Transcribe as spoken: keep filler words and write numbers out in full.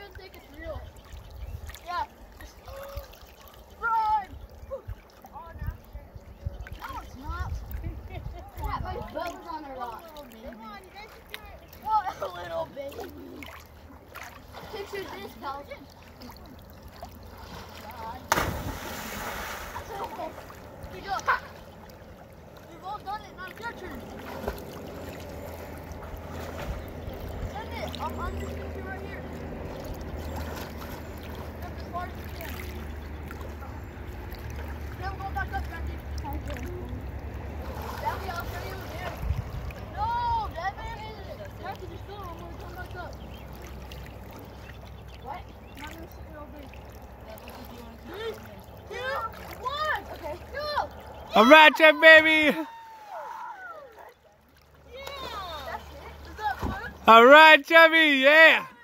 doesn't think it's real. Yeah. Just run! Oh, no. No, it's not. Yeah, my butt's on a rock. Come on, you guys can do it. What a little baby. Picture this, pal. Here you go. We've all done it. Now it's your turn. Send it. I'm on this finger right here. Jump as far as you can. Then we'll go back up, Jackie. Okay. Jackie, I'll show you again. No, Devin. Jackie, just go. I'm going to come back up. What? I'm not going to sit here all day. Three, two, one. Okay, go. All right, Jeff, baby. Yeah. That's it. Is that fun? All right, Chubby, yeah.